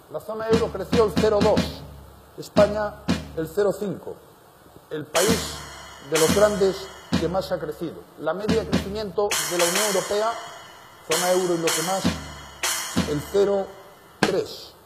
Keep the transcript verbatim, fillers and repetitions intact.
La zona euro creció el cero coma dos, España el cero coma cinco, el país de los grandes que más ha crecido. La media de crecimiento de la Unión Europea, zona euro y los demás, el cero coma tres.